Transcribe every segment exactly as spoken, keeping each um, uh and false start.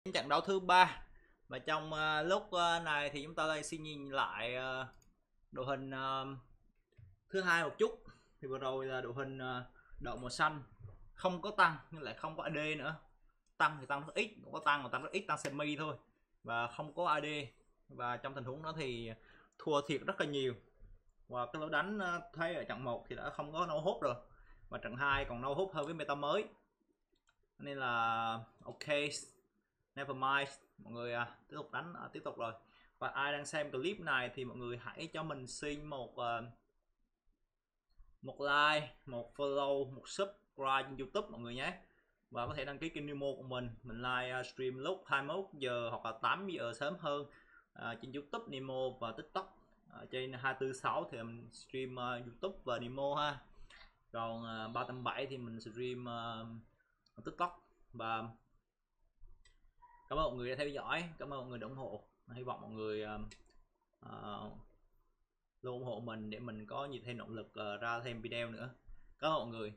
Trận đấu thứ ba và trong uh, lúc uh, này thì chúng ta đây xin nhìn lại uh, đội hình uh, thứ hai một chút. Thì vừa rồi là đội hình uh, đội màu xanh không có tăng nhưng lại không có a đê nữa. Tăng thì tăng rất ít, cũng có tăng mà tăng rất ít, tăng semi thôi và không có a đê. Và trong tình huống đó thì thua thiệt rất là nhiều. Và cái lối đánh uh, thấy ở trận một thì đã không có no hút rồi, và trận hai còn no hút hơn với meta mới, nên là ok, never mind, mọi người à, tiếp tục đánh à, tiếp tục rồi. Và ai đang xem clip này thì mọi người hãy cho mình xin một uh, một like, một follow, một subscribe trên YouTube mọi người nhé. Và có thể đăng ký kênh Nemo của mình. Mình live uh, stream lúc hai mươi mốt giờ hoặc là tám giờ sớm hơn uh, trên YouTube Nemo và TikTok. Uh, trên hai tư sáu thì mình stream uh, YouTube và Nemo ha. Còn uh, ba tám bảy thì mình stream uh, TikTok. Và cảm ơn mọi người đã theo dõi, cảm ơn mọi người đã ủng hộ. Hy vọng mọi người uh, uh, luôn ủng hộ mình để mình có nhiều thêm động lực uh, ra thêm video nữa. Cảm ơn mọi người.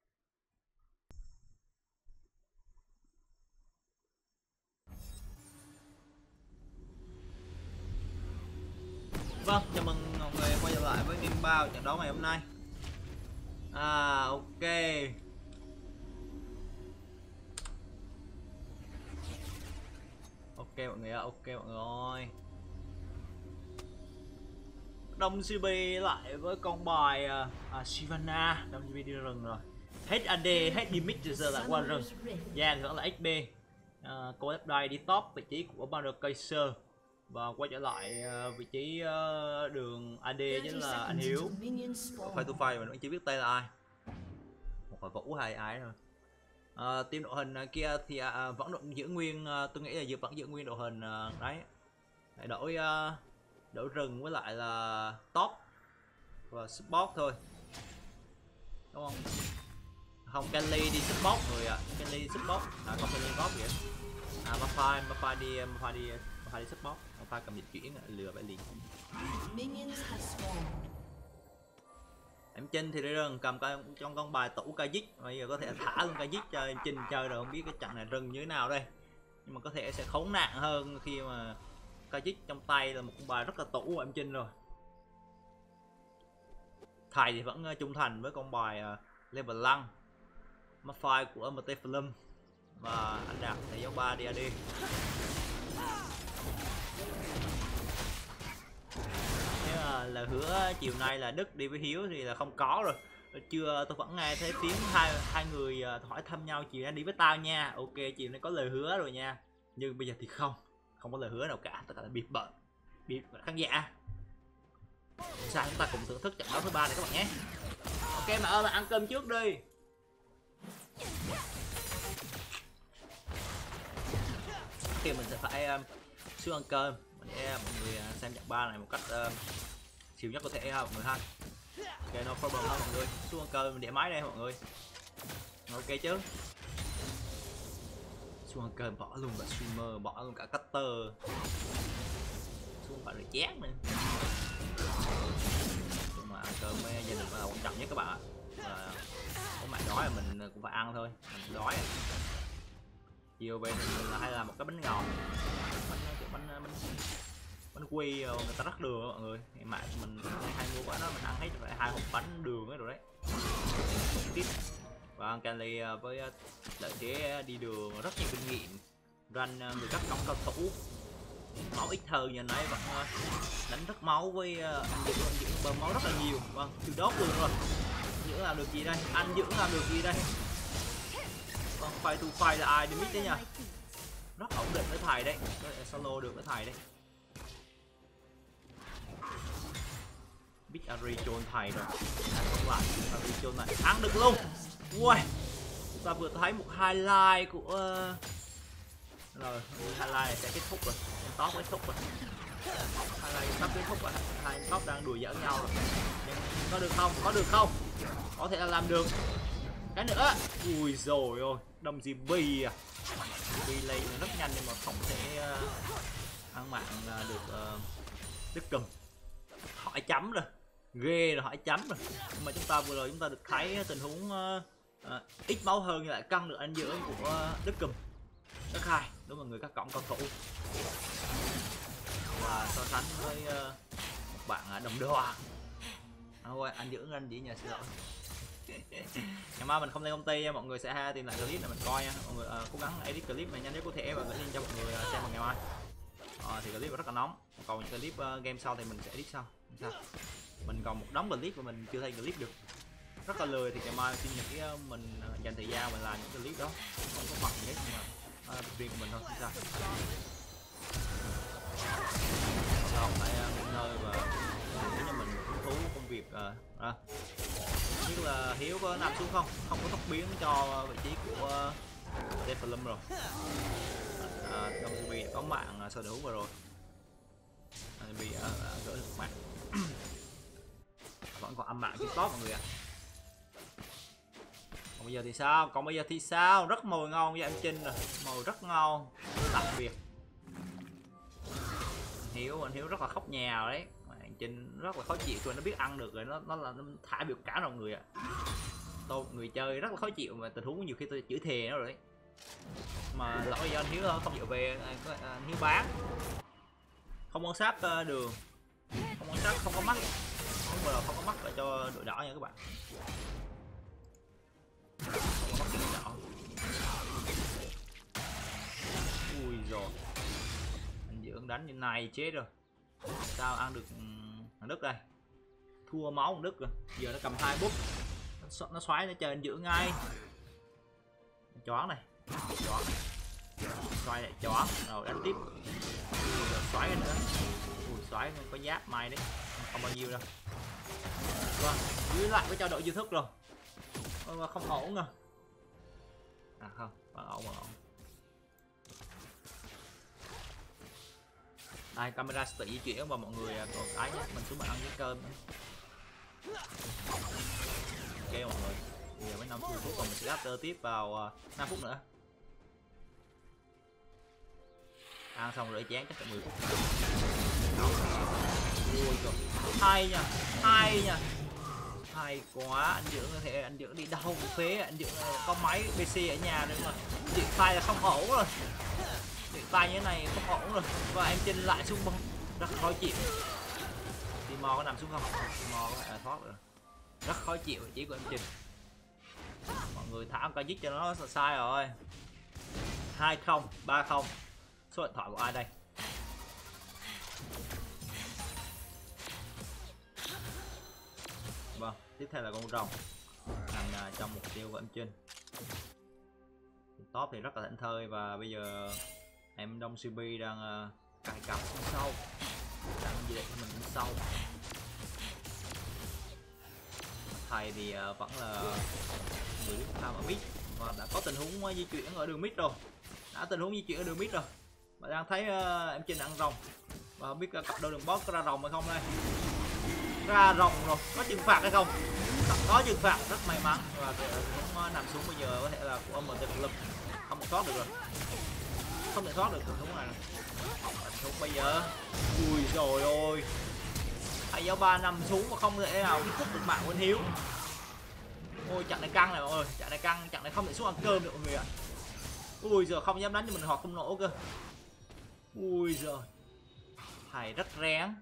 Vâng, chào mừng mọi người quay trở lại với game bao trận đấu ngày hôm nay. À ok. Ok mọi người ạ, ok mọi người ơi. Đông xê bê lại với con bài uh, Shyvana. Đông xê bê đi rừng rồi. Hết a đê, hết damage giờ lại qua rừng. Giang thì vẫn là ích bê. Uh, cô F đi top vị trí của Banner Kaiser. Và quay trở lại uh, vị trí uh, đường a đê chính là anh Hiếu. Phải tu phai mà nó chưa biết tay là ai. Một phải Vũ hay ai rồi. Uh, team đội hình uh, kia thì uh, vẫn đội giữ nguyên, uh, tôi nghĩ là vẫn giữ nguyên đội hình uh, đấy. Để đổi uh, đổi rừng với lại là top và support thôi, đúng không? Không, Kelly đi support người ạ. À. Kelly đi support à, không Kelly top vậy. À Mafai, Mafai đi Mafai đi Mafai đi support. Mafai cầm dịch chuyển lừa phải liền. Em Trinh thì đi rừng cầm con trong con bài tủ Kazik, bây giờ có thể thả luôn Kazik cho em Trinh chơi rồi, không biết cái trận này rừng như thế nào đây, nhưng mà có thể sẽ khốn nạn hơn khi mà Kazik trong tay là một con bài rất là tủ của em Trinh rồi. Thầy thì vẫn trung thành với con bài level lăng Mafai của em tê Film, và anh Đạt thì dấu ba đi a đê. Là hứa chiều nay là Đức đi với Hiếu thì là không có rồi. Chưa, tôi vẫn nghe thấy tiếng hai hai người hỏi thăm nhau chiều nay đi với tao nha. Ok, chiều nay có lời hứa rồi nha. Nhưng bây giờ thì không, không có lời hứa nào cả, tất cả là biệt bợn, biệt khán giả. Sao chúng ta cùng thưởng thức trận đấu thứ ba này các bạn nhé. Ok mà ơi, mà ăn cơm trước đi. Khi mình sẽ phải um, xuống ăn cơm để mọi người xem trận ba này một cách uh, xỉu nhất có thể ha mọi người ha. Ok, no problem ha mọi người. Xuống ăn cơm mình để máy đây mọi người. Ok chứ. Xuống ăn cơm bỏ luôn cả streamer, bỏ luôn cả cutter. Xuống phải được chén nữa. Nhưng mà ăn cơm với gia đình là quan trọng nhất các bạn ạ. À, bố mẹ đói là mình cũng phải ăn thôi, mình đói. Chiều về thì mình là hay làm một cái bánh ngọt, bánh kiểu bánh bánh bánh quy người ta rắc đường mọi người. Ngày mẹ mình hay mua quả đó, mình ăn hết phải hai hộp bánh đường ấy rồi đấy. Tiếp và ăn Kelly với lợi thế đi đường rất nhiều kinh nghiệm, ranh người cắt cổng cao thủ, máu ít hơn giờ nãy vẫn đánh rất máu với anh Dưỡng, anh Dưỡng bơm máu rất là nhiều. Vâng, chưa đốt luôn rồi. Dưỡng làm được gì đây? Anh Dưỡng làm được gì đây? Vâng, fight to fight là ai đi mít đấy nha. Rất ổn định với thầy đấy, solo được với thầy đấy. Big Ari chôn thầy rồi. Không lại, Ari chôn này ăn được luôn. Ui, chúng ta vừa thấy một highlight của rồi, highlight này sẽ kết thúc rồi, top kết thúc rồi. Highlight sắp kết thúc rồi, hai top đang đùa giỡn nhau rồi. Nhưng có được không? Có được không? Có thể là làm được. Cái nữa. Ui rồi ôi, đồng gì bì à. Bì lấy rất nhanh nhưng mà không thể uh, ăn mạng uh, được uh, đứt cầm. Hỏi chấm rồi. Ghê rồi, hỏi chấm rồi. Nhưng mà chúng ta vừa rồi chúng ta được thấy tình huống uh, uh, ít máu hơn lại căng được anh Dưỡng của uh, Đức Cùm. rất hay đúng là người các cổng cao thủ. Và so sánh với uh, một bạn uh, đồng đội. Thôi anh dưỡng anh chỉ nhà xin lỗi. Ngày mai mình không lên công ty, mọi người sẽ tìm lại clip này mình coi nha. Mọi người uh, cố gắng edit clip này nhanh nhất có thể và gửi lên cho mọi người uh, xem vào ngày mai. Uh, thì clip rất là nóng. Còn những clip uh, game sau thì mình sẽ edit sau. Sao? Mình còn một đống clip mà mình chưa thấy clip được. Rất là lười thì ngày mai xin nghĩ uh, mình uh, dành thời gian mình làm những clip đó. Không có mặt gì hết nhưng mà uh, là riêng của mình thôi. Sao? Đâu phải uh, nghỉ ngơi và nếu như mình hứng thú công việc uh, à. Biết là Hiếu có nằm xuống không? Không có tốc biến cho vị trí của Deflum rồi. À, Đông bị có mạng sở hữu vừa rồi. À, bị uh, gỡ được mạng. Vẫn còn âm mạng trên top mọi người ạ. À. Còn bây giờ thì sao? Còn bây giờ thì sao? Rất mồi ngon với anh Trinh rồi. Mồi rất ngon. Đặc biệt. Hiếu, anh Hiếu rất là khóc nhào đấy. Anh Trinh rất là khó chịu, tụi nó biết ăn được rồi, nó nó là nó thả biểu cả đầu người ạ. À. Tôi người chơi rất là khó chịu mà tình huống nhiều khi tôi chửi thề nó rồi đấy. Mà lỗi do anh Hiếu không chịu về, anh Hiếu bán. Không quan sát đường, không quan sát, không có mắt. Không bao không có mắt là cho đội đỏ nha các bạn. Không có mắt cho đội đỏ. Ui rồi. Anh Dưỡng đánh như này chết rồi. Sao ăn được thằng Đức đây? Thua máu thằng Đức rồi. Giờ nó cầm hai bút. Nó, nó xoáy nó chờ anh Dưỡng ngay. Choáng này. Choáng này. Xoay lại choáng. Rồi đánh tiếp. Rồi xoáy cái nữa. Ui xoáy có giáp may đấy. Không bao nhiêu đâu. Vâng, dưới lại với trao đổi chiêu thức rồi. Không ổn rồi. À không, vẫn ổn, vẫn ổn. Đây, camera sẽ tự di chuyển và mọi người còn cái nhé, mình xuống mình ăn với cơm. Ok mọi người, bây giờ mới năm phút còn mình sẽ after tiếp vào uh, năm phút nữa. Ăn xong rửa chén chắc là mười phút. Ui rồi, hay nha, hay nha. Hay quá, anh Dưỡng có thể anh Dưỡng đi đâu phế, anh Dưỡng có máy pê xê ở nhà nữa mà điện tay là không ổn rồi. Điện tay như thế này không ổn rồi. Và em Trinh lại xuống bóng rất khó chịu. Timo có nằm xuống không? Timo có phải thoát rồi. Rất khó chịu vị trí của em Trinh. Mọi người thả một cái dít cho nó sai rồi. Hai không, ba không. Số điện thoại của ai đây? Vâng, tiếp theo là con rồng nằm uh, trong mục tiêu của em Trinh. Top thì rất là thảnh thơi và bây giờ em Đông xê bê đang uh, cài cặp sâu, đang gì để cho mình đứng sâu. Thầy thì uh, vẫn là người đứng tham ở mid và đã có tình huống uh, di chuyển ở đường mid rồi, đã tình huống di chuyển ở đường mid rồi. Và đang thấy uh, em Trinh ăn rồng và không biết uh, cặp đôi đường boss có ra rồng hay không đây. Ra rồng rồi, có trừng phạt hay không? Có trừng phạt, rất may mắn và cũng nằm xuống bây giờ có thể là của em tê lực không thể thoát được rồi, không thể thoát được tình huống này. Tình huống bây giờ, ui rồi ôi, thầy giáo ba nằm xuống mà không thể nào kết thúc được mạng của anh Hiếu. Ôi trận này căng này mọi người, trận này căng, trận này không thể xuống ăn cơm được mọi người ạ. Ui giờ không dám đánh cho mình hoặc không nổ cơ. Ui giời, thầy rất rén.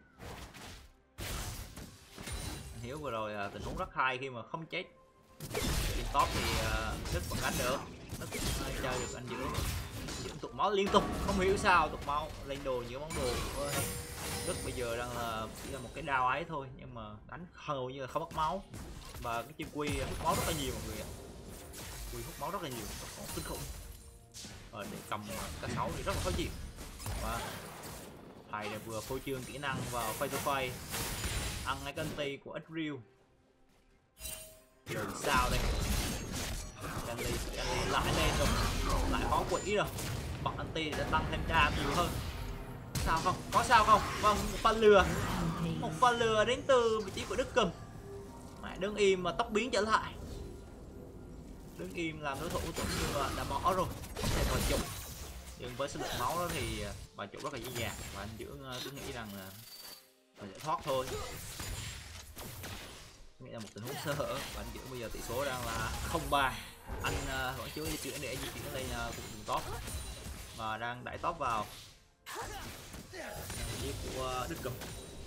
Hiếu vừa rồi uh, tình huống rất hay khi mà không chết. Trên top thì uh, Đức vẫn đánh được. Đức uh, chơi được anh Dưỡng. Dưỡng tụt máu liên tục, không hiểu sao tụt máu lên đồ nhiều món đồ. Đức bây giờ đang là chỉ là một cái đao ấy thôi nhưng mà đánh hầu như là không mất máu. Và cái chân quy hút máu rất là nhiều mọi người ạ. Quy hút máu rất là nhiều, còn kinh khủng. Ờ, để cầm cá sấu thì rất là khó chịu. Và thầy vừa phô trương kỹ năng vào face to face. Ăn cái anti của Ezreal. Rồi sao đây? Candy, Candy lại lên rồi. Lại có quỷ rồi. Bật anti để tăng thêm đam nhiều hơn. Sao không? Có sao không? Vâng, một pha lừa. Một pha lừa đến từ vị trí của Đức Cầm. Mẹ đứng im mà tóc biến trở lại. Đứng im làm đối thủ tưởng như là đã bỏ rồi. Không thể vào trụ. Nhưng với số lượng máu đó thì vào trụ rất là dễ dàng. Và anh Dưỡng cứ nghĩ rằng là mình sẽ thoát thôi. Nghĩa là một tình huống sơ hở và anh Dưỡng bây giờ tỷ số đang là không ba. Anh uh, vẫn chưa di chuyển để di chuyển lên uh, cùng top. và đang đẩy top vào giết của Đức Cầm.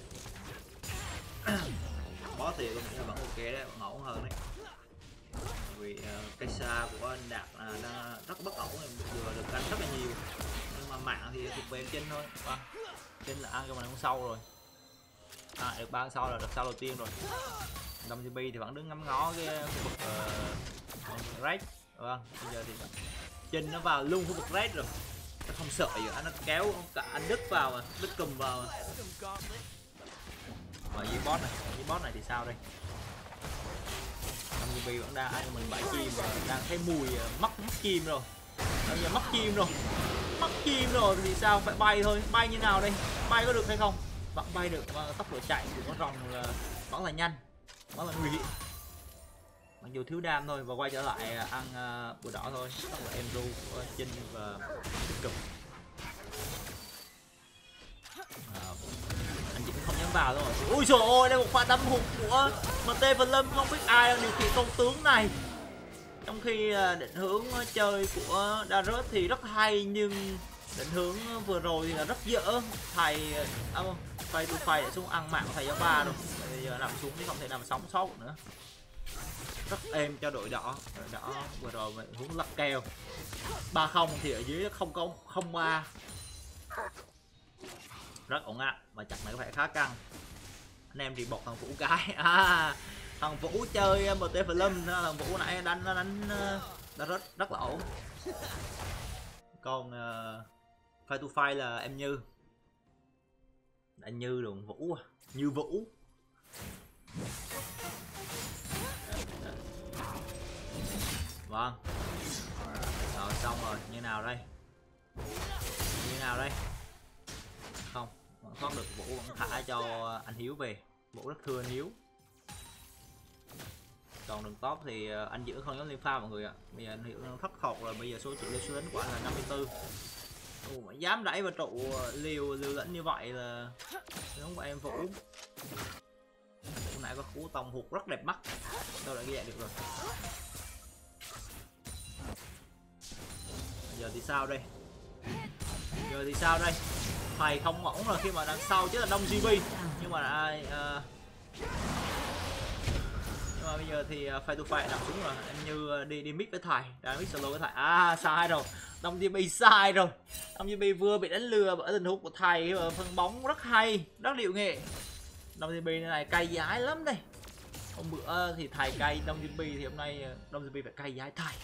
Boss thì tôi nghĩ là vẫn ok đấy, vẫn ổn hơn đấy. Vì uh, cây xa của anh Đạt là đang rất bất ổn, vừa được canh rất là nhiều, nhưng mà mạng thì thuộc về em Trinh thôi. Vâng, Trinh là ăn cho mình con sâu rồi. À, được ba con sâu là được sau đầu tiên rồi. Đông gi bê thì vẫn đứng ngắm ngó cái khu vực uh, raid. Vâng, bây giờ thì Trinh nó vào luôn khu vực raid rồi, nó không sợ gì, nó kéo cả anh Đức vào mà, Đức Cầm vào. Và dưới boss này, dưới boss này thì sao đây? Đông gi bê vẫn đang ăn mình bãi chim và đang thấy mùi mắc mắc chim rồi. Bây giờ mắc chim rồi, mắc chim rồi thì sao? Phải bay thôi, bay như nào đây? Bay có được hay không? Vẫn bay được, và tốc độ chạy của con rồng là vẫn là nhanh, vẫn là nguy hiểm. Mặc dù thiếu đam thôi, và quay trở lại ăn uh, bùa đỏ thôi. Đó là em ru của Trinh và Tích Cực. À, anh chị không dám vào rồi. Ui trời ơi, đây một pha đâm hụt của em tê và Lâm, không biết ai đang điều khiển công tướng này. Trong khi định hướng chơi của Darius thì rất hay, nhưng định hướng vừa rồi thì là rất dở. Thầy à, Phay to Phay để xuống ăn mạng của thầy giáo ba rồi. Bây giờ nằm xuống thì không thể nào mà sống sót được nữa. Rất êm cho đội đỏ. Đội đỏ vừa rồi mà hướng lắc keo ba không thì ở dưới không có không ba, rất ổn ạ. Và chặt này có vẻ khá căng. Anh em thì bọc thằng Vũ cái. À, thằng Vũ chơi em tê Flum, thằng Vũ nãy đánh nó đánh nó rất rất là ổn. Còn uh, Phay to Phay là em Như. Đã Như đường Vũ à. Như Vũ. Vâng. Rồi xong rồi, như nào đây? Như nào đây? Không, vẫn thoát được. Vũ vẫn thả cho anh Hiếu về. Vũ rất thương anh Hiếu. Còn đường top thì anh giữ không dám liên pha mọi người ạ. Bây giờ anh Hiếu thất thọt rồi, bây giờ số trụ số đánh của anh là năm mươi tư. Ồ, mà dám đẩy vào trụ liều liều lẫn như vậy là đúng của em Vũ. Hôm nãy có cú tông hụt rất đẹp mắt. Đâu đã ghi lại được rồi. Giờ thì sao đây? Giờ thì sao đây? Thầy không ổn rồi khi mà đằng sau chứ là Đông gi bê. Nhưng mà ai uh... nhưng mà bây giờ thì Phay to Phay nằm xuống rồi. Em Như đi đi mid với thầy, đang mid solo với thầy. À sai rồi. Đông gi bê sai rồi. Đông gi bê vừa bị đánh lừa bởi tình huống của thầy, phân bóng rất hay, rất điệu nghệ. Đông gi bê này cay giái lắm đây. Hôm bữa thì thầy cay Đông gi bê thì hôm nay Đông gi bê phải cay giái thầy.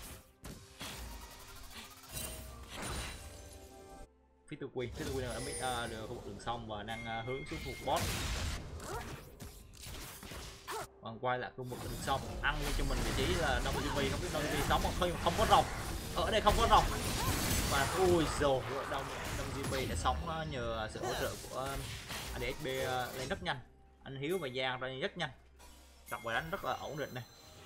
Phía tư quy, phía tư quy đang ở uh, được một đường sông và đang uh, hướng xuống phục boss. Còn quay lại cùng một đường sông, ăn cho mình vị trí là Đông gi bê, không biết Đông gi bê sống không, không có rồng. Ở đây không có rồng. Và ui rồi, Đông Đông gi bê đã sống nhờ sự hỗ trợ của a đê ét bê uh, lên rất nhanh. Anh Hiếu và Giang ra rất nhanh. Đọc bài đánh rất là ổn định này.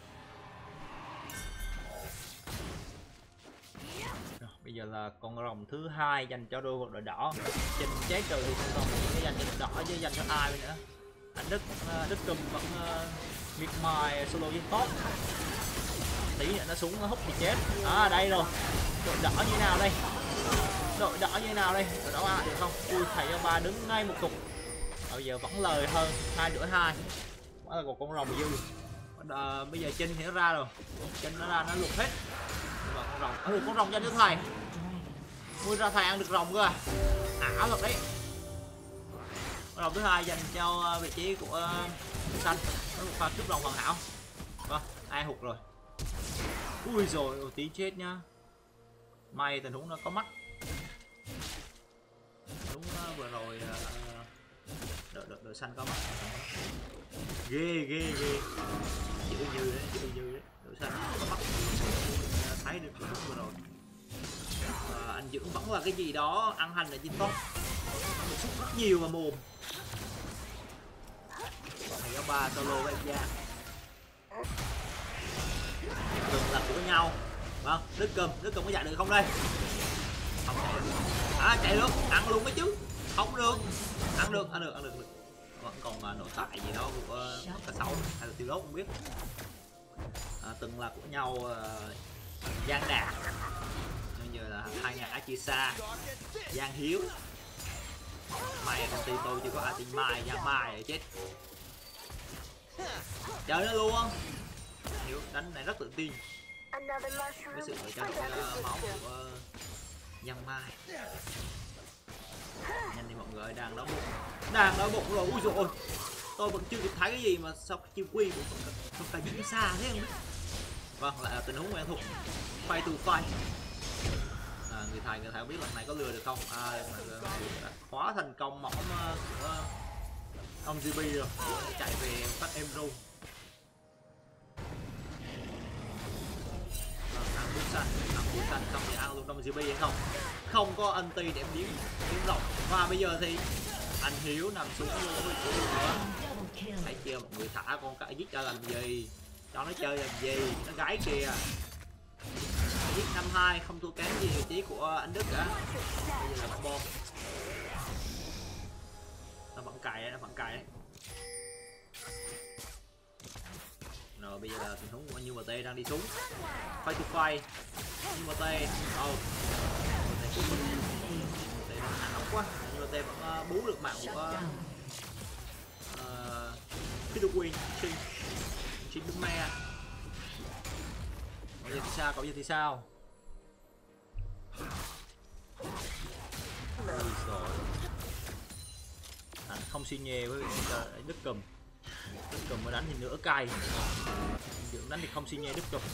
Bây giờ là con rồng thứ hai dành cho đôi đội đỏ. Trình chết rồi thì con rồng sẽ dành cho đội đỏ chứ dành cho ai nữa. Anh Đức Đức Cầm vẫn uh, miệt mài solo với top. Tí nữa nó xuống nó hút thì chết. À đây rồi. Đội đỏ như nào đây? Đội đỏ như nào đây? Đội đỏ à, được không? Ui thầy cho ba đứng ngay một cục. Bây giờ vẫn lời hơn hai rưỡi hai. Vẫn là một con rồng dư. À, bây giờ Trinh thì nó ra rồi. Trinh nó ra nó lục hết. Và con rồng, ừ, con rồng dành cho thầy. Mua ra thầy ăn được rồng cơ à? Ảo thật đấy. Con rồng thứ hai dành cho vị trí của uh, xanh. Nó một pha cướp rồng hoàn hảo. Vâng, ai hụt rồi. Ui rồi, ồ, tí chết nhá. May tình huống nó có mắt. Đúng uh, vừa rồi uh, đội, đội, đội xanh có mắt. Ghê ghê ghê. Chữ dư đấy, chữ dư đấy. Đội xanh có mắt. Thấy được cái vừa rồi. À, anh dưỡng vẫn là cái gì đó ăn hành ở trên top, một xúc rất nhiều mà mồm. Thầy có ba solo với em Giang, từng là của nhau. Vâng, Đức Cầm, Đức Cầm có chạy được không đây? Không chạy được. À chạy được, ăn luôn cái chứ. Không được, ăn được, ăn được, ăn được. được. Vẫn còn uh, nội tại gì đó của uh, cả sáu hay là tiêu đốt không biết. À, từng là của nhau. Uh, Giang Đạt bây giờ là hai ngã chia xa Giang Hiếu. Mày công ty tôi chưa có ai tin Mai, Giang Mai rồi chết. Chơi nó luôn. Hiếu đánh này rất tự tin. Với sự lựa chọn uh, máu của uh, Giang Mai. Nhanh đi mọi người ơi, đang đau bụng. Đang đau bụng rồi. Ui dồi ôi. Tôi vẫn chưa kịp thấy cái gì mà sao chiêu quy của không cả những xa thế không biết. Vâng, lại là tình huống quen thuộc. Fight to fight. À, người thầy người thầy không biết lần này có lừa được không. À, đã khóa thành công mỏng của ông giê bê rồi, chạy về phát em ru. Ăn bút xanh, ăn bút xanh xong thì ăn luôn trong giê bê hay không? Không có anti để biến biến rộng. Và bây giờ thì anh Hiếu nằm xuống luôn với chủ nữa. Thấy chưa, mọi người thả con cãi giết ra làm gì? Cho nó chơi làm gì? Nó gái kìa. Giết năm hai không thua kém gì vị trí của anh Đức cả. Bây giờ là bom. Nó vẫn cài đấy, nó vẫn cài đấy. Rồi bây giờ là tình huống của Như Bờ Tê đang đi xuống. Fight to fight. Như Bờ Tê. Oh. Như Bờ Tê đang hạng ốc quá. Như Bờ Tê vẫn uh, bú được mạng của uh, Pitbull Shin. Shin Bume. Cậu giờ thì sao? Cậu giờ thì sao? Ôi trời. À, không xi nhê với Đức Cùm. Đức Cùm mới đánh thì nửa cay. Dưỡng đánh thì không xi nhê Đức Cùm.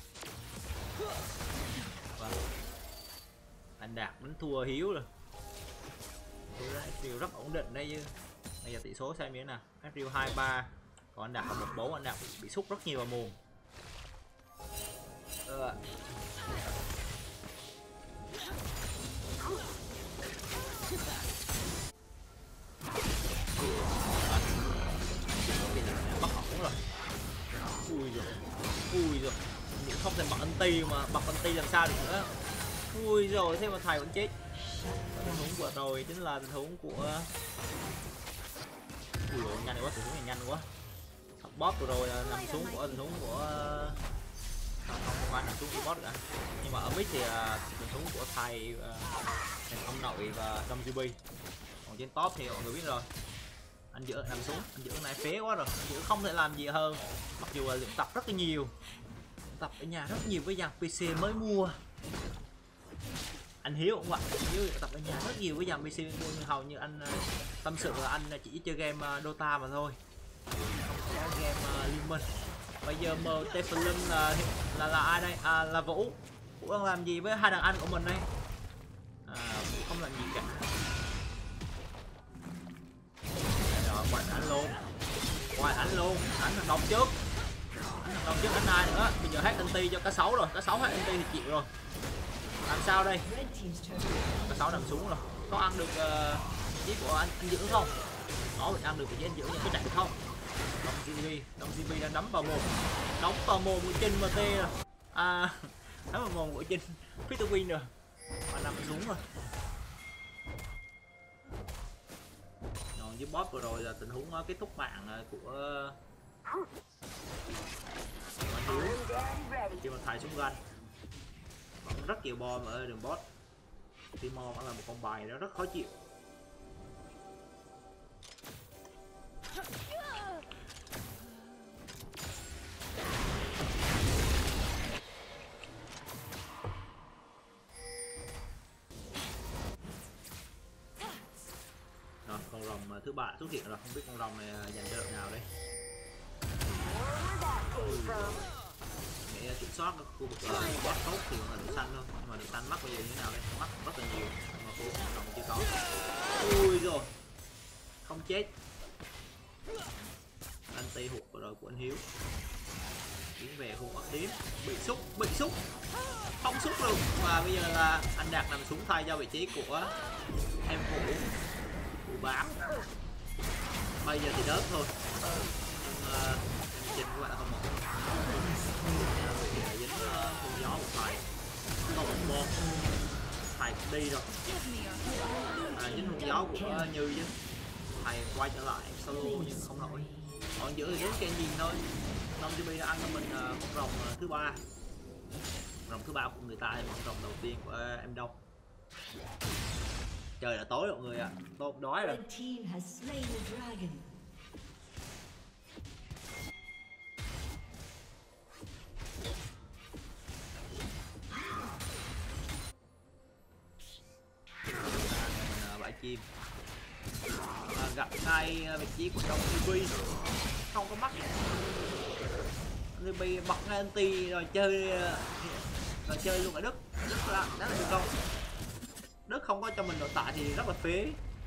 Vâng. Anh Đạt đánh thua Hiếu rồi. Điều rất ổn định đây chứ. Bây giờ tỷ số xem như thế nào? Rio hai ba. Còn anh Đạt là một bốn, anh Đạt bị, bị xúc rất nhiều vào mồm. Ờ. Bắt ổn rồi. Ui rồi. Ui rồi. Những không thể bật anti mà bật anti làm sao được nữa. Ui rồi, thế mà thầy vẫn chết. Tình huống vừa rồi chính là tình huống của. Ui rồi, nhanh quá, tình huống này nhanh quá. Boss vừa rồi là nằm xuống của tình huống của không không phải nằm xuống của boss cả, nhưng mà ở mid thì uh, tình huống của thầy uh, ông nội và Dom giê bê. Còn trên top thì mọi người biết rồi, anh giữa nằm xuống, anh giữa này phế quá rồi, anh giữa không thể làm gì hơn, mặc dù là luyện tập rất là nhiều, luyện tập ở nhà rất nhiều với dàn pê xê mới mua. Anh Hiếu cũng vậy, anh Hiếu luyện tập ở nhà rất nhiều với dàn pê xê mới mua, nhưng hầu như anh uh, tâm sự là anh chỉ chơi game uh, Dota mà thôi, không có game uh, Liên Minh. Bây giờ mờ Teflon là, là là ai đây? À, là Vũ. Vũ đang làm gì với hai đàn anh của mình đây? À, Vũ không làm gì cả. Rồi quay ảnh luôn, quay ảnh luôn, ảnh thằng đông trước, ảnh thằng đông trước ảnh ai nữa? Bây giờ hết anti cho cá sấu rồi, cá sấu hết anti thì chịu rồi. Làm sao đây? Cá sấu nằm xuống rồi. Có ăn được uh, vị trí của anh, anh Dưỡng không? Có ăn được vị trí anh Dưỡng, nhưng có chạy được không? Đông giê bê, Đông giê bê đang đấm vào mồm, đóng vào mồm của Trinh em tê rồi. À, đấm vào mồm của Trinh Pitbull rồi, mà nằm xuống rồi. Còn với boss vừa rồi là tình huống kết thúc mạng của Hiếu khi mà thầy xuống ganh. Vẫn rất nhiều bom ở đường boss. Timo vẫn là một con bài đó rất khó chịu. Rồi, con rồng thứ ba xuất hiện rồi, không biết con rồng này dành cho đội nào đây. Để kiểm soát khu vực uh, boss tốt thì là đội xanh thôi, nhưng mà đội xanh mắc bây giờ như thế nào đây? Mắc rất là nhiều, nhưng mà khu con rồng chưa có. Ui rồi, không chết. Anti hụt vừa rồi của anh Hiếu. Tiến về khu ốc tím, bị xúc, bị xúc, không xúc luôn. Và bây giờ là anh Đạt nằm xuống thay cho vị trí của em Vũ, Vũ bám. Bây giờ thì đớp thôi, nhưng uh, em Trinh các bạn không một bị dính uh, gió một thầy, không một bom, thầy cũng đi rồi. À, dính hùng gió của Như chứ, thầy quay trở lại solo nhưng không nổi. Còn giữa thì đến cái gì thôi. Đông giê bê đã ăn cho mình uh, con rồng uh, thứ ba. rồng thứ ba của người ta hay rồng đầu tiên của em Đông. Trời đã tối rồi mọi người ạ, à. Tôi đói rồi. Bãi chim à, gặp ngay vị trí của trong tê vê, không có mắt tê vê bật ngay anti rồi chơi rồi chơi luôn ở Đức. Đức là đó là được không? Đức không có cho mình nội tại thì rất là phế.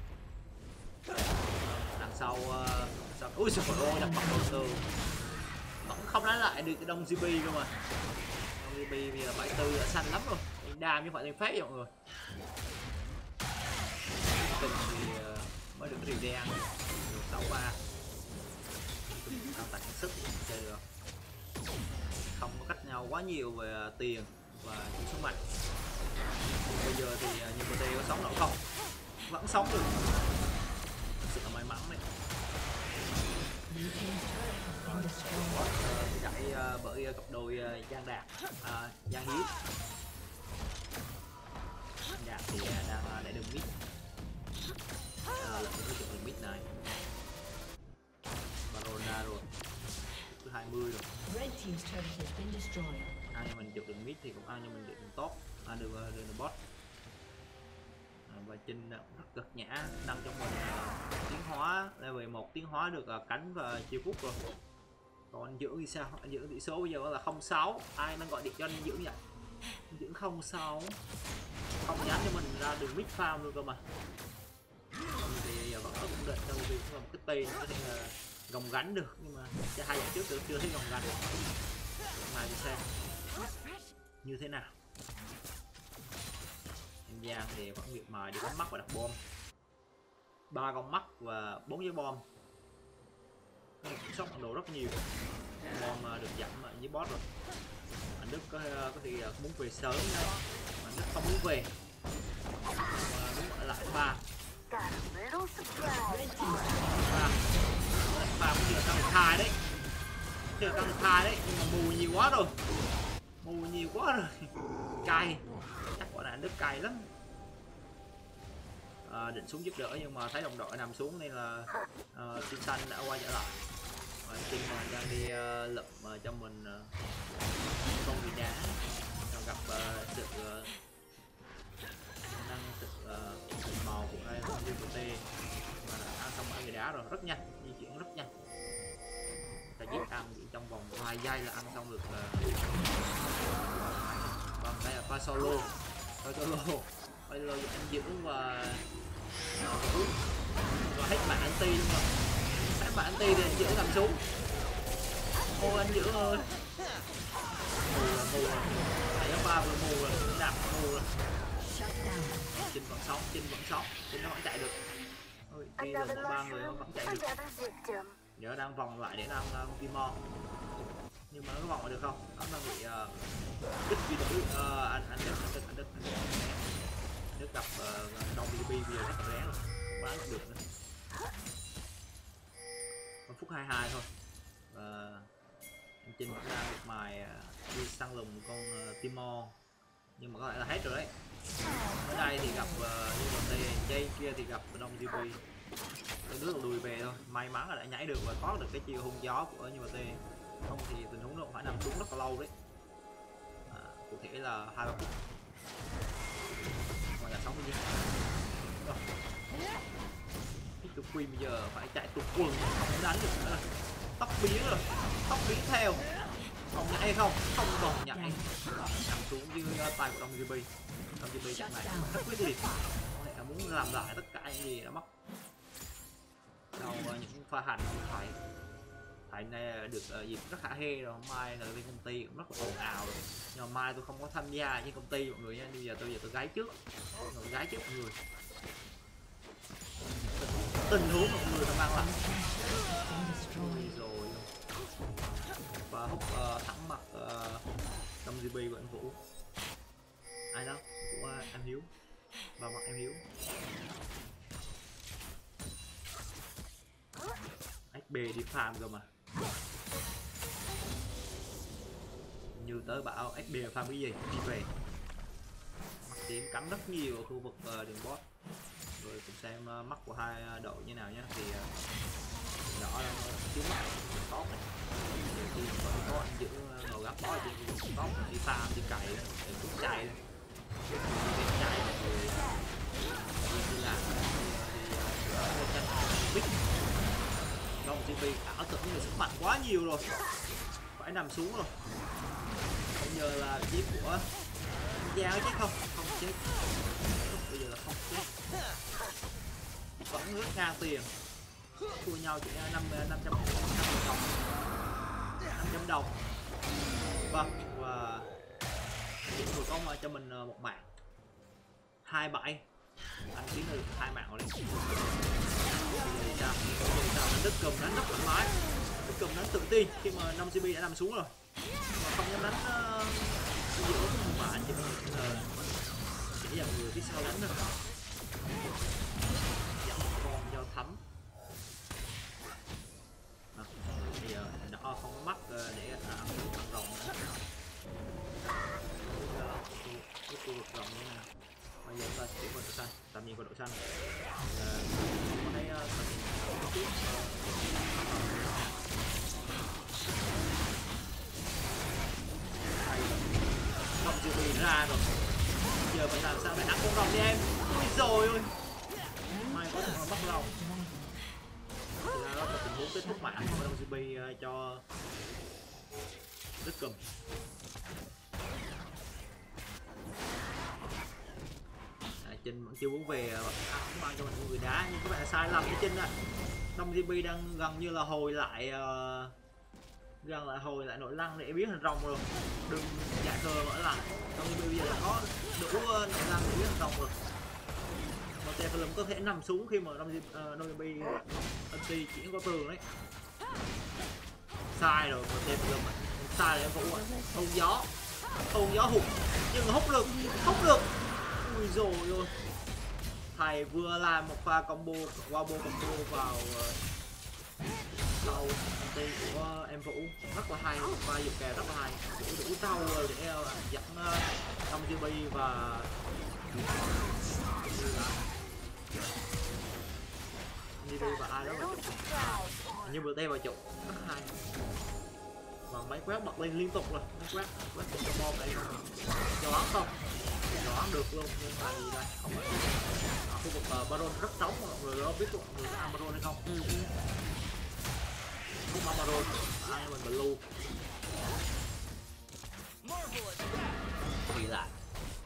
Đằng sau sau ui trời ơi, đặt mặt đầu tư vẫn không đánh lại được cái đông giê pê cơ mà. Đông giê pê bây giờ bảy tư đã xanh lắm rồi, đam chứ phải đánh phép mọi người. Từng thì mới được cái điều đen sáu ba tăng tải sức chơi được, không có cách nhau quá nhiều về tiền và những số mạnh. Bây giờ thì nhiều người có sống nổi không, vẫn sống được, thật sự là may mắn đấy. Chạy uh, bởi cặp đôi uh, Giang Đạt, uh, Giang Hiếu. Đạt thì uh, đang uh, để đường mid, uh, lệnh cái chuyện đường mid này. Barona rồi, thứ hai mươi rồi. Ai như mình được đường mid thì cũng ai như mình được đường top, ai được uh, đường bot. Và Trinh rất cực nhã nâng trong mình uh, tiến hóa level một, tiến hóa được uh, cánh và chiêu phúc rồi. Còn giữ thì sao? Anh giữ tỷ số bây giờ là không sáu, ai đang gọi điện cho anh giữ vậy? Giữ không sáu, không dám cho mình ra đường mid farm luôn cơ mà. Thì giờ vẫn có ổn định đâu, vì cũng là một cái tên có thể là gồng gánh được, nhưng mà hai trận trước tôi chưa thấy gồng gánh. Mai thì xem như thế nào. Em Giang thì vẫn miệt mài đi bắn mắt và đặt bom, ba con mắt và bốn cái bom. Sốc đồ rất nhiều, bom được giảm ở dưới boss rồi. Anh Đức có có thể muốn về sớm đấy, mà Đức không muốn về, mà muốn ở lại ba ba ba cũng chưa tăng được hai đấy, chưa tăng được hai đấy, nhưng mà mù nhiều quá rồi, mù nhiều quá rồi, cay, chắc quả là anh Đức cay lắm. À, định xuống giúp đỡ nhưng mà thấy đồng đội nằm xuống nên là uh, Team Xanh đã quay trở lại. Và Team đang đi uh, lụm uh, cho mình uh, con vị đá, gặp uh, sự uh, năng sự uh, màu của ai không như tê mà đã ăn xong ăn vị đá rồi, rất nhanh, di chuyển rất nhanh. Ta giết ăn trong vòng vài giây là ăn xong được. Uh... Còn đây là pha solo, pha solo, pha solo anh giữ và và hết mạng anti luôn rồi, hết mạng anti thì anh giữ nằm xuống. Ô anh giữ ơi, mù rồi, mù rồi, hai ba vừa mù rồi, đạp mù rồi. Chinh vẫn sống, Chinh vẫn sống, Chinh nó vẫn chạy được. Ôi, đi rồi mỗi ba người nó vẫn chạy được. Giờ đang vòng lại để đang uh, Timor, nhưng mà nó có vòng lại được không? Nó đang bị uh, đứt gì đó. Uh, anh anh Đức, anh Đức, anh Đức, anh Đức, anh Đức gặp uh, Đông bê bây giờ chắc là rén rồi, không bán được nữa. Còn phút hai mươi hai thôi. Và anh Trinh vẫn đang được mài uh, đi săn lùng con uh, Timor, nhưng mà có thể là hết rồi đấy. Ở đây thì gặp uh, như một tê dây kia thì gặp Đông giê pê, cái đứa lùi về thôi. May mắn là đã nhảy được và có được cái chiêu hung gió của như một tê, không thì tình huống nó phải nằm xuống rất là lâu đấy. À, cụ thể là hai ba phút, ngoài là sáu mươi giây. Cái tụi Queen bây giờ phải chạy tụt quần, không đánh được nữa. Tóc biến rồi, tóc biến theo, còn nhảy không? Không còn nhảy, nằm xuống dưới tay của Đông giê pê. Đông giê pê trận này rất quyết liệt, là muốn làm lại tất cả những gì đã mất. Sau những pha hành phải phải này được uh, dịp rất khả hê rồi. Mai là bên công ty cũng rất là ồn ào rồi, nhưng mà mai tôi không có tham gia với công ty mọi người nha. Bây giờ tôi giờ tôi gái trước, tôi gái trước mọi người. Tình huống mọi người đang mang lại rồi và hút uh, thẳng mặt uh, trong giê pê của anh Vũ. Ai đó của uh, anh Hiếu, vào mặt em Hiếu. ét bê đi farm cơ mà. Như tới bảo ép bê farm cái gì đi về. Mắt tím cắn rất nhiều ở khu vực uh, đường boss. Rồi cùng xem uh, mắt của hai đội như nào nhé. Thì uh, đỏ là thiếu mắt tốt này. Thì có anh giữ ngồi gấp boss thì tốt đi farm đi cày để cũng chạy chạy rồi đi làm thì Long giê pê ảo thực như sức mạnh quá nhiều rồi, phải nằm xuống rồi. Bây giờ là chiếc của Giao chết không? Không chết. Bây giờ là không chết. Vẫn rất ngang tiền. Thua nhau chỉ năm năm trăm đồng. năm trăm đồng. Vâng, và những người công cho mình một mạng. hai bảy. Anh kiếm được hai mạng rồi đấy. Sao? Sao đánh đứt cầm đánh rất thoải mái. Đứt cầm đánh tự tin khi mà năm giê pê đã nằm xuống rồi. Mà không dám đánh uh, giữa mà anh chỉ mình là chỉ là người phía sau đánh thôi. Dẫn con cho thấm. À, bây giờ đỏ không có mắt để ăn ăn rồng nữa. Cái khu vực rồng như này. Bây giờ ta chuyển qua độ xanh, tạm nhìn vào độ xanh. Là có thấy tầm nhìn một chút. Rồng chưa bị ra rồi. Giờ phải làm sao để ăn con rồng đi em. Ôi rồi ơi. May có một bắt rồng. Thì ra đó là tình huống kết thúc mạng của Long giê pê cho đứt cùm. Trinh vẫn chưa muốn về ăn mang cho mình một người đá, nhưng các bạn sai lầm với Trinh ạ. Long giê pê đang gần như là hồi lại uh, gần lại hồi lại nội lăng để biến thành rồng rồi, đừng giả cờ mở lại. Long giê pê bây giờ đã có đủ uh, nội lăng để biến thành rồng rồi. Mà Teflon có thể nằm xuống khi mà Long giê pê anh xê chuyển qua tường đấy. Sai rồi, mà Teflon sai rồi em phụ thôn gió, thôn gió hụt nhưng mà hút được, hút được. Ui rồi ôi, thầy vừa làm một pha combo combo combo vào đầu tay của em Vũ rất là hay, một pha dục kè rất là hay, đủ đủ trâu để dẫn Long giê pê và giê pê và ai đó vào trụ, như vừa tay vào trụ rất hay. Và máy quét bật lên liên tục rồi, máy quét quét một bom đây cho bắn không đoán được luôn, nhưng mà gì đây không phải ở khu vực uh, Baron rất trống, mọi người có biết mọi người có ăn Baron hay không? Ừ. Không ăn Baron, ăn mình blue kỳ lạ.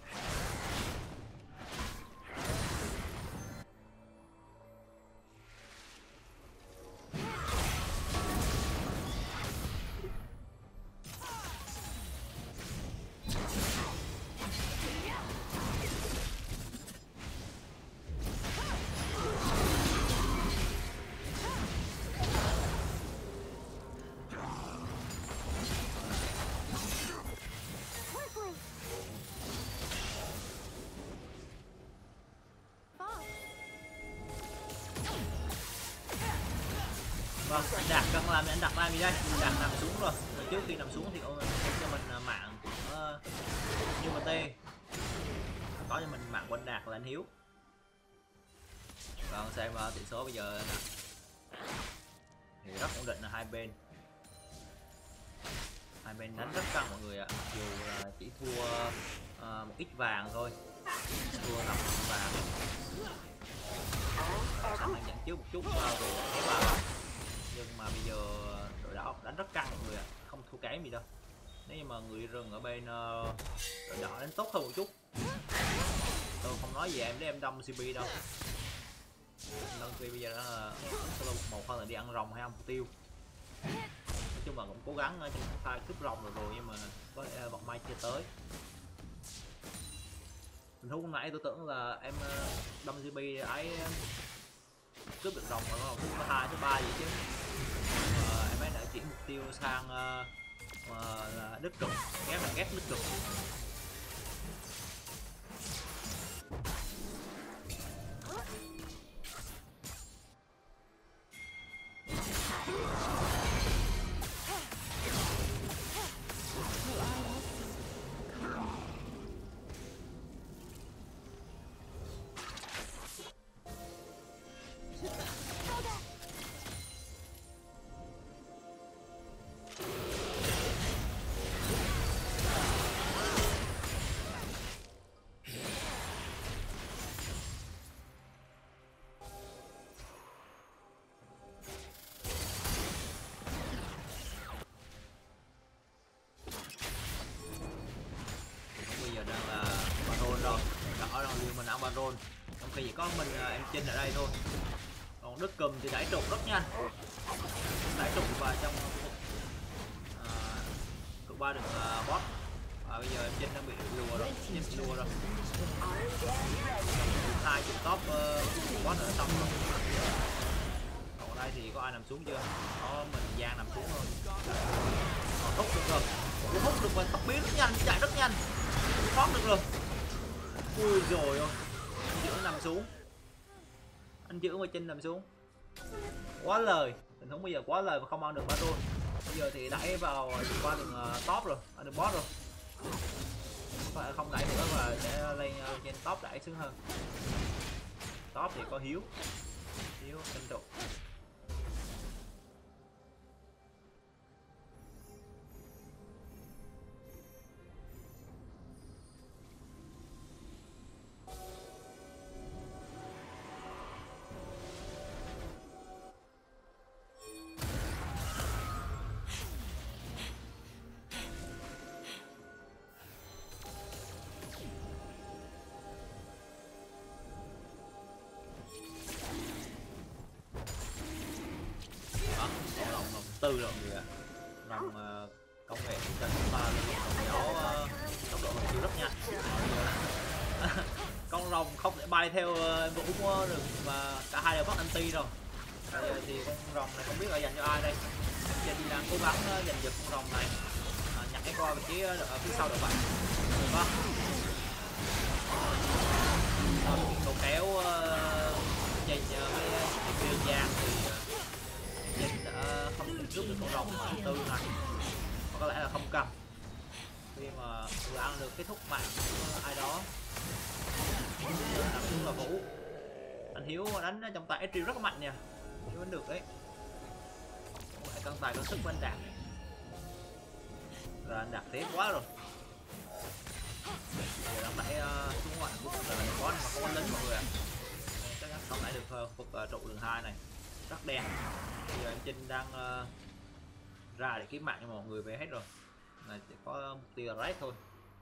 Vâng, Đạt cần làm thì anh đặt làm gì đây? Đạt nằm xuống rồi. Rồi trước khi nằm xuống thì ông cho mình mạng của như mà tê có cho mình mạng của anh Đạt là anh Hiếu. Vâng, xem uh, tỷ số bây giờ thì rất ổn định là hai bên hai bên đánh rất căng mọi người ạ. Mặc dù là chỉ thua uh, một ít vàng thôi, thua năm vàng, sẵn đang dẫn trước một chút vào về vào. Nhưng mà bây giờ đội đỏ đánh rất căng mọi người ạ, không thua kém gì đâu. Nếu như mà người rừng ở bên uh, đội đỏ đánh tốt hơn một chút. Tôi không nói gì em để em đâm xê pê đâu. Đâm xê pê bây giờ đó là một hơn là đi ăn rồng hay ăn mục tiêu. Nói chung là cũng cố gắng trong pha cướp rồng rồi, rồi nhưng mà có uh, vận may chưa tới. Mình hút nãy tôi tưởng là em uh, đâm xê pê ấy cướp được rồng rồi, không có hai thứ ba gì chứ. Ờ, em ấy đã chuyển mục tiêu sang uh, uh, đứt trục, ghép là ghép đứt trục. thì chỉ có mình uh, em Trinh ở đây thôi. Còn Đức Cùm thì đẩy trục rất nhanh, đẩy trục vào trong uh, cực ba đường uh, boss. Và bây giờ em Trinh đang bị lùa rồi, em bị lùa rồi. Hai chục top uh, boss ở xong rồi. Còn ở đây thì có ai nằm xuống chưa? Có mình Giang nằm xuống thôi. Còn hút được rồi, cũng hút được rồi, tốc biến rất nhanh, chạy rất nhanh, thoát được rồi. Ui rồi ôi, anh Dưỡng nằm xuống, anh Dưỡng và Trinh nằm xuống. Quá lời, tình huống bây giờ quá lời mà không ăn được Baron. Bây giờ thì đẩy vào qua đường uh, top rồi, qua đường boss rồi. Phải không đẩy nữa và sẽ lên uh, trên top đẩy xuống hơn. Top thì có Hiếu, Hiếu tranh trụ. Tư rồi người ạ. Rồng uh, công nghệ trên chúng ta là gió uh, tốc độ chịu rất nhanh. Con rồng không thể bay theo uh, vũ uh, được mà cả hai đều mất anti rồi. Bây giờ thì con rồng này không biết là dành cho ai đây. Giờ thì đang cố gắng uh, giành giật con rồng này, uh, nhặt cái qua vị trí ở phía sau được bạn. Được không? Cầu kéo uh, trên uh, cái viên giang thì uh, Trinh đã không thể rút được con rồng mà tư này, có lẽ là không cầm khi mà vừa ăn được cái thúc mạng của ai đó. Nằm xuống là Vũ, anh Hiếu đánh trong tay Ezreal rất mạnh nha, Hiếu đánh được đấy. Lại cân tài cân sức của anh Đạt, rồi anh Đạt thế quá rồi. Giờ đang đẩy uh, xuống ngoại cũng là có mà không có lính mọi người ạ. Chắc chắn không đẩy được uh, phục uh, trụ đường hai này rất đen. Bây giờ anh Trinh đang uh, ra để kiếm mạng cho mọi người về hết rồi, này chỉ có mục tiêu là raid thôi.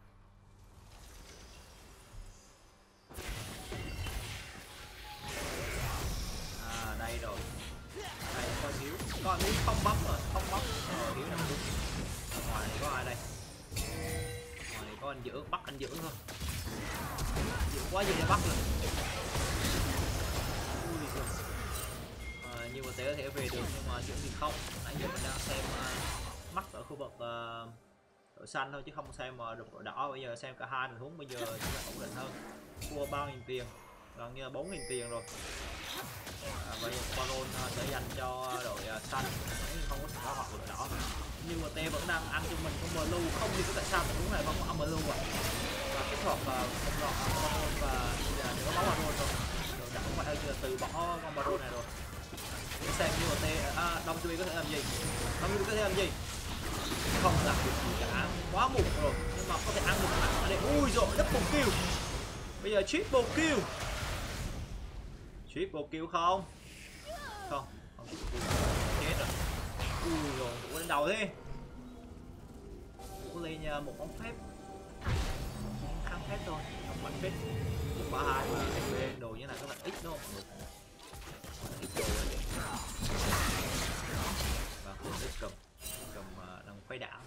À đây rồi, đây có Hiếu, có Hiếu không bấm rồi, không bấm rồi. Hiếu nằm xuống. Ngoài này có ai đây? Ngoài này có anh Dưỡng, bắt anh Dưỡng thôi. Dưỡng quá gì để bắt rồi. Nhưng mà sẽ có thể về được, nhưng mà chuyện thì không. Nãy giờ mình đang xem uh, mắt ở khu vực uh, đội xanh thôi chứ không xem mà uh, được đội đỏ. Bây giờ xem cả hai tình huống bây giờ chúng ta ổn định hơn. Thua ba nghìn tiền, gần như là bốn nghìn tiền rồi. À, bây giờ Baron uh, sẽ dành cho đội uh, xanh, không có sự có mặt của đội đỏ. Nhưng mà T vẫn đang ăn cho mình con blue, không biết tại sao tình huống này vẫn có ăn blue à. Và kết hợp uh, con lọt uh, Baron và nếu có máu Baron rồi, đội đỏ cũng phải từ bỏ con Baron này rồi. Để xem như mà T à, Đông Chui có thể làm gì, Đông Chui có thể làm gì, không làm được gì cả, quá muộn rồi. Nhưng mà có thể ăn được mạng ở đây. Ui rồi, double kill, bây giờ triple kill, triple kill không, không, không triple kill, chết rồi. Ui rồi, tụi lên đầu thế, tụi lên một bóng phép, khăn phép thôi, không bắn phép, một ba hai mà bên đồ như này các bạn ít đúng không? Ít đồ đấy. Và cùng Đức cầm cầm uh, đang quay đảo.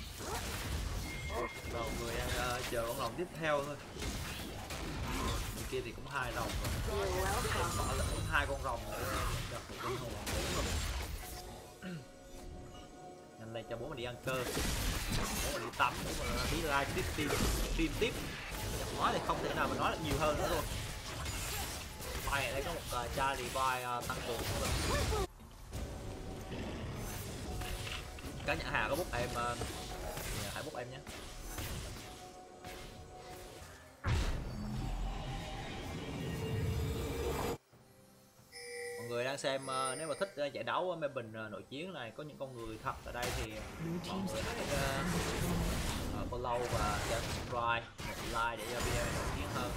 Và mọi người đang uh, chờ con rồng tiếp theo thôi. Bên kia thì cũng hai rồng rồi. Bỏ là cũng hai con rồng để gặp một con hồn bốn rồi. Nhanh lên cho bố mình đi ăn cơm, bố mình đi tắm, bố mình đi live tiếp stream, stream tiếp. Nói thì không thể nào mà nói được nhiều hơn nữa rồi. Mai ở đây có một uh, chai revive uh, tăng cường nữa. Các nhà hàng có bút em, uh, hãy bút em nhé. Mọi người đang xem uh, nếu mà thích uh, giải đấu uh, Mê Bình uh, nội chiến này, có những con người thật ở đây thì mọi người hãy uh, uh, follow và cho subscribe, một like để cho video nổi tiếng hơn.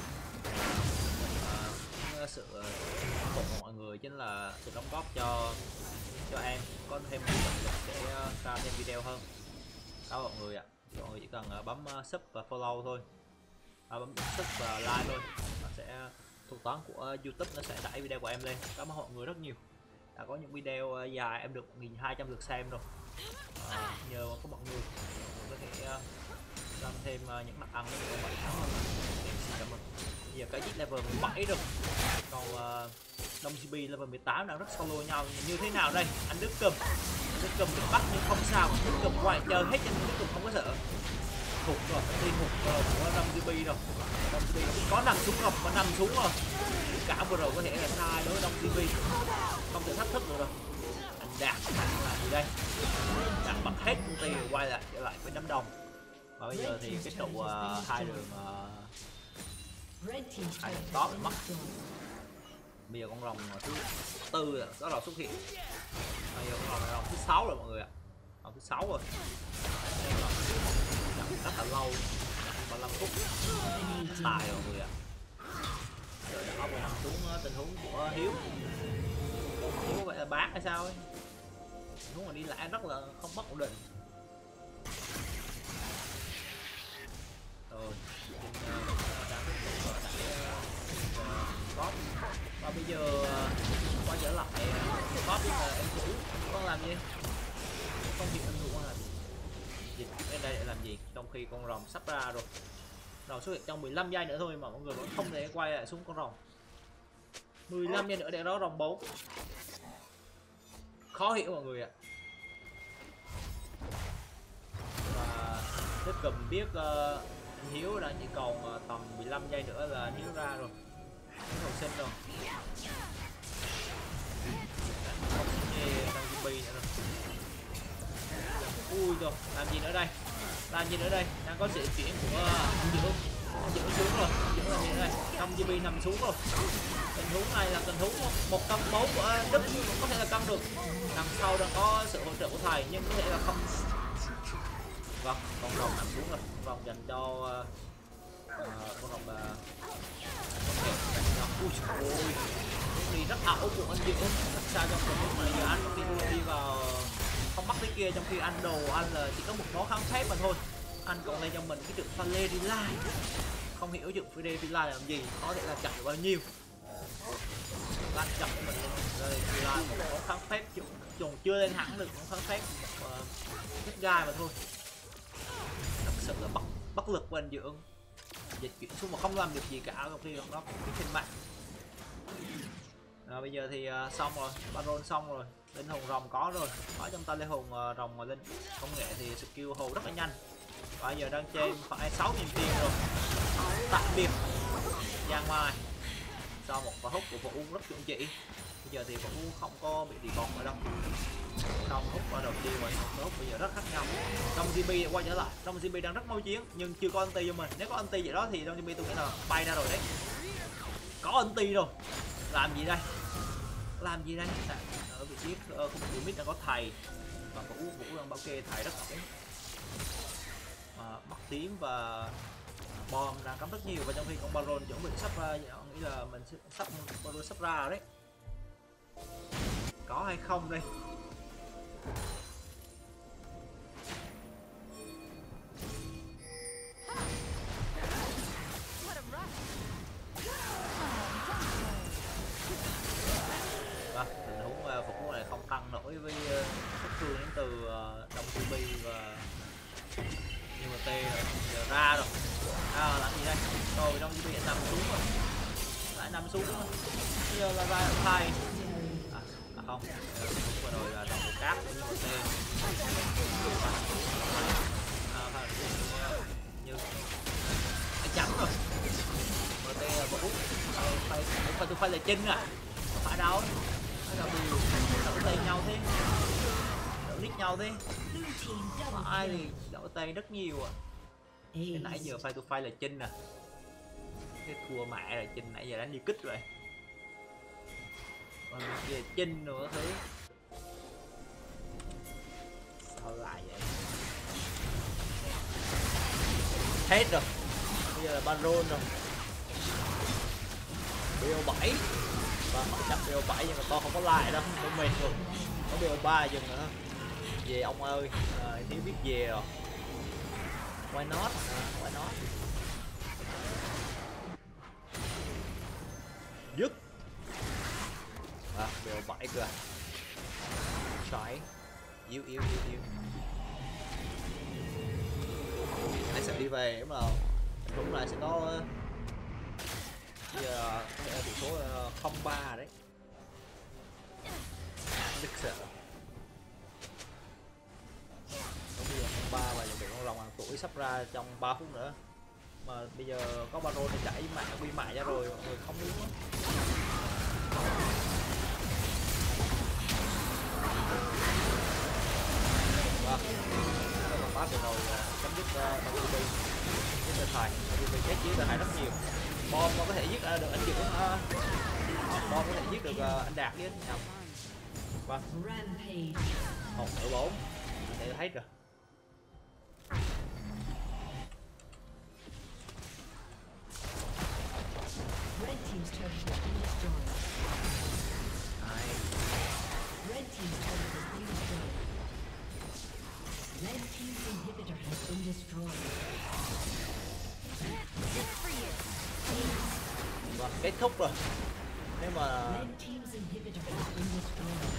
Sự ủng hộ mọi người chính là sự đóng góp cho cho em có thêm động lực để ra thêm video hơn đó mọi người ạ. Mọi người chỉ cần bấm sub và follow thôi, à, bấm sub và like thôi, nó sẽ thuật toán của YouTube nó sẽ đẩy video của em lên. Cảm ơn mọi người rất nhiều, đã có những video dài em được một nghìn hai trăm lượt xem rồi. À, nhờ có mọi người có thể uh, làm thêm uh, những mặt ăn của bảy tháng em xin cảm ơn. Bây giờ cái giết level mười bảy rồi, còn uh, Đông giê pê level mười tám đang rất solo nhau. Như thế nào đây? Anh Đức Cầm, anh Đức Cầm bị bắt nhưng không sao, anh Đức Cầm quay chơi hết cho anh Đức Cầm không có sợ. Hụt rồi, anh đi hụt rồi của Đông giê pê rồi. Đông giê pê có nằm xuống không? Có nằm xuống rồi. Cả vừa rồi có thể là sai đối với Đông giê pê, không thể thách thức được rồi. Anh Đạt là gì đây? Đạt bật hết công ty rồi quay lại trở lại với đám đông. Và bây giờ thì cái trụ uh, hai đường uh, hai đường top bị mất. Bây giờ con rồng thứ tư có đầu xuất hiện. Bây giờ con rồng này rồng thứ sáu rồi mọi người ạ. Rồng thứ sáu rồi. Rất là lâu, ba mươi lăm phút tài rồi mọi người ạ. Rồi đã vừa nằm xuống tình huống của Hiếu. Hiếu vậy là bác hay sao ấy? Tình huống mà đi lại rất là không bất ổn định. Rồi, đang tiếp tục top. Và bây giờ quay trở lại top là em chủ con làm gì? Không hiểu em chủ con làm gì? Dịch đến đây để làm gì? Trong khi con rồng sắp ra rồi. Rồng xuất hiện trong mười lăm giây nữa thôi mà mọi người vẫn không thể quay lại xuống con rồng. mười lăm giây nữa để đó rồng bốn. Khó hiểu mọi người ạ. Và Đức Cầm biết uh, Hiếu đang chỉ còn uh, tầm mười lăm giây nữa là Hiếu ra rồi. Hiếu hồi sinh rồi. Không nghe đang zombie nữa rồi. Ui rồi, làm gì nữa đây? Làm gì nữa đây? Đang có sự chuyển của anh Dưỡng. Anh Dưỡng xuống rồi. Anh Dưỡng làm gì nữa đây? Đông giê pê nằm xuống rồi. Tình huống này là tình huống một cân bốn của Đức có thể là cân được. Đằng sau đang có sự hỗ trợ của thầy nhưng có thể là không. Vâng, con rồng nằm xuống rồi. Con rồng dành cho uh, con rồng uh, ui ôi, đi rất ảo của anh Dưỡng. Thật sao trong tình huống này giờ anh đi đi vào không bắt cái kia, trong khi anh đồ anh là chỉ có một nó kháng phép mà thôi. Anh còn lên cho mình cái trường pha lê đi lai, không hiểu trường pha lê đi lai làm gì, có thể là chặn được bao nhiêu. Anh chặn cho mình lên đi lai một nó kháng phép, dùng chưa lên hẳn được nó kháng phép hết gai mà thôi. Thật sự là bất bất lực của anh Dưỡng, dịch chuyển xuống mà không làm được gì cả, trong khi nó cái trên mạng. Rồi bây giờ thì uh, xong rồi, Baron xong rồi, linh hồn rồng có rồi, có trong tay linh hồn uh, rồng mà linh công nghệ thì skill hồ rất là nhanh. Và giờ đang trên phải sáu nghìn tiền rồi. Tạm biệt Giang Mai sau một pha hút của Vũ rất chuẩn chỉ. Bây giờ thì Vũ không có bị đi còn ở đâu, không hút vào đầu tiên rồi, hút bây giờ rất khác nhau. Đông giê pê quay trở lại, Đông giê pê đang rất mau chiến nhưng chưa có anti cho mình. Nếu có anti vậy đó thì Đông giê pê tôi nghĩ là bay ra rồi đấy. Có anti rồi, làm gì đây? Làm gì đây? Ở vị trí uh, không bị mid đang có thầy và Vũ Vũ đang bảo kê thầy rất ổn. Mắt tím và bom đang cắm rất nhiều, và trong khi con Baron chuẩn bị sắp ra, nghĩ là mình sẽ sắp Baron sắp ra rồi đấy. Có hay không đây? Và tình huống uh, phục này không tăng nổi với sát thương đến từ uh, Đông giê pê và nhưng mà tê rồi, giờ ra rồi. À, làm gì đây? Rồi Đông giê pê nằm xuống rồi, lại nằm xuống rồi. Bây giờ là ra thay. À, à không, vừa rồi là đồng một cát nhưng mà tê. À, phải như anh chắn rồi. Mà tê là Vũ. Phải phải tôi phải là Trinh à? Không phải đâu. Nó đâu đi đổ tay nhau thế. Đổ nick nhau thế. Mà ai thì đổ tay rất nhiều à. Cái nãy giờ phải tôi phải là Trinh à. Cái thua mẹ rồi, Trinh nãy giờ đánh đi kích rồi. Còn kia Trinh nữa thế. Sao lại vậy? Hết rồi. Bây giờ là Baron rồi. bê o bảy. Và họ chặt bê o bảy nhưng mà to không có lại đâu, tôi mệt rồi. Có bê o ba dừng nữa. Về ông ơi, à, Hiếu biết về rồi. Why not? À, why not? dứt. À, đều bảy cơ. Xoáy. Yếu yếu yếu yếu. Anh sẽ đi về đúng không? Đúng là sẽ có bây giờ tỷ số không ba đấy. Đức sợ. Bây giờ không ba và nhận được con rồng hàng tuổi sắp ra trong ba phút nữa. Mà bây giờ có Baron thì chạy mạng quy mạng ra rồi, mọi người không biết. Vâng, cái con bát vừa rồi chấm dứt W P với tờ thải, W P chết dưới tờ thải rất nhiều. Bom có thể giết được anh Dưỡng, uh, bom có thể giết được uh, anh Đạt với nhầm. Vâng, một nửa bốn để thấy rồi. Red team's turret has been destroyed. Ai? Red team's turret has been destroyed. Red team's inhibitor has been destroyed. Vâng, kết thúc rồi. Nếu mà Red team's inhibitor has been destroyed.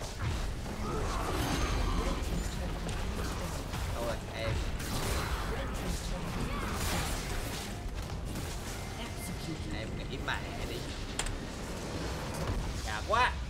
Red team's turret has been destroyed. đâu rồi em Red team's turret has been destroyed. Executed. em nghĩ mạng đi. Nhà quá.